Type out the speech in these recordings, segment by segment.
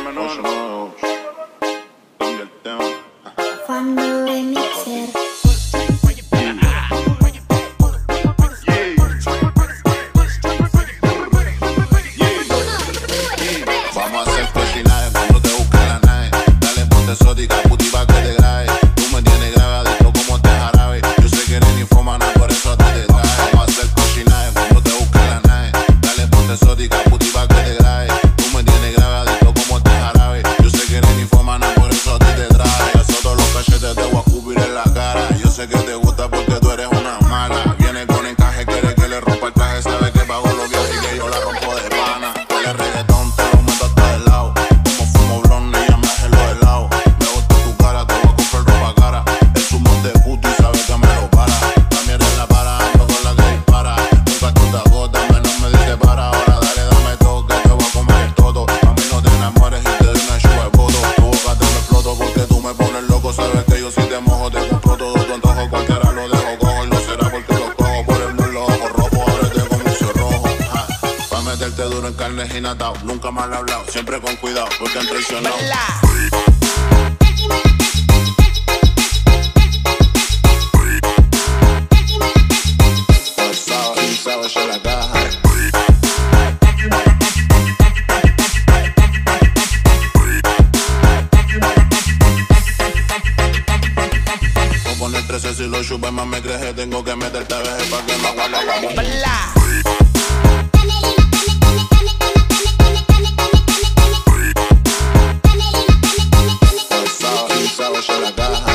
Cambia el tema. Cuando remixer. Vamos a hacer cochinaje cuando te busque la nave. Dale ponte exótica, puti pa' que te grabe. Tú me tienes grabadito como te jarabe. Yo sé que eres ninfómana, por eso a ti te traje. Vamos a hacer cochinaje cuando te busque la nave. Dale ponte exótica, puti pa' que te grabe. Tú me tienes grabadito como te jarabe. Yo sé que eres ninfómana, por eso a ti te traje. Eso todos los cachetes te voy a cubrir en la cara. Yo sé que te gusta porque tú eres una mala. Viene con encaje, quiere que le rompa el traje. Sabe que pago los viajes y que yo la rompo de pana. Dale reggaetón, te lo meto hasta del lado. Como fumo blonde y ya me hace los helados. Me gusta tu cara, te voy a comprar ropa cara. Es un monte puto y sabe que me lo para. También eres la para, ando con la que dispara. Nunca tú te agotas, menos me dice para. Ahora dale, dame todo, que te voy a comer el todo. A mí no te enamores y te doy una chupa de voto. Tu boca te me exploto porque tú me pones loco. Sabes que yo si te mojo, te compro todo tu antojo. Cualquiera lo dejo cojo y no será porque lo cojo. Por el los ojos rojos, ahora te como un cerrojo. Pa' meterte duro en carne y natao. Nunca mal hablado, siempre con cuidado, porque han traicionado. En la caja. Voy a poner 13 si lo chupes más me creje. Tengo que meterte a veces pa' que no haga la en la caja.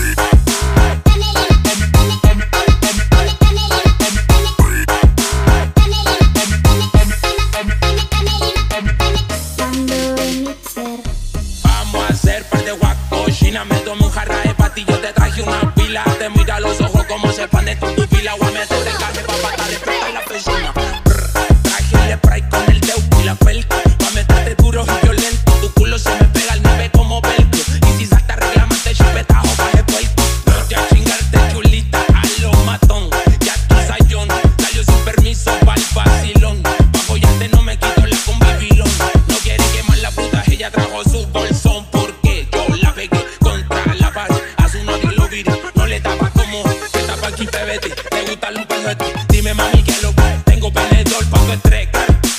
Vamos a hacer par de guacochina. Me tomé un jarra de patillo, te traje una pila. Te mira a los ojos como se expande tu pupila. Voy a meterte caje pa' patar, despertar la persona. Traje el spray con el teu y la pelco. Pa' meterte duro y violento. Tu culo se me pega al 9 como velcro. Y si salta reclamante chupetajo baje puerco. No te a chingarte chulita a lo matón. Ya tu sayón salió sin permiso pa'l vacilón. Pa' apoyarte no me quito la convivilón. No quiere quemar la puta, ella trajo su bolsón. Porque yo la pegué contra la pared. A su novio lo viré, no le tapa como que tapa aquí pebete. Te gusta un pejote, dime mami que lo tengo penedor pa' tu estrés.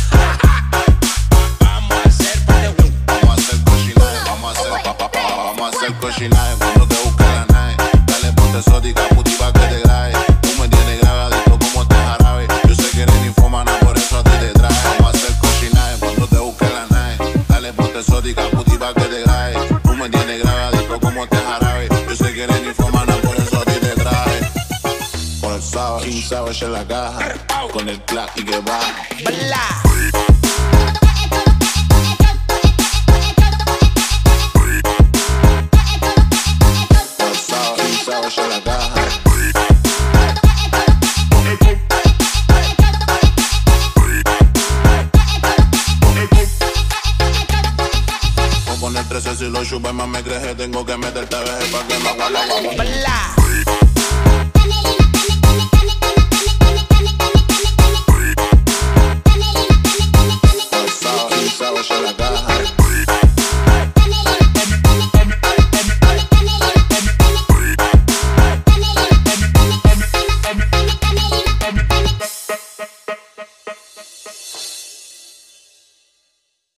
Vamos a hacer par de wey. Vamos a hacer cochinaje, vamos a hacer cochinaje cuando te busque la nave. Dale ponte exótica, puti pa' que te grabe. Tú me tienes grabadito como te jarabe. Yo sé que eres ninfómana, por eso a ti te traje. Vamos a hacer cochinaje cuando te busque la nave. Dale ponte exótica, puti pa' que te grabe. Tú me tienes grabadito como te jarabe. Yo sé que eres ninfómana, por eso a ti te traje. Con el sábado, King Savage en la caja. Con el clap y que va. En la caja. Voy a poner 13 si lo chupes más me creje. Tengo que meterte a veces pa' que no haga la